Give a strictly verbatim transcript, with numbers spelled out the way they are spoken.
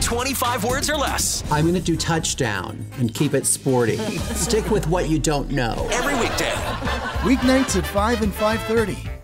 twenty-five words or less. I'm going to do touchdown and keep it sporty. Stick with what you don't know. Every weekday. Weeknights at five and five thirty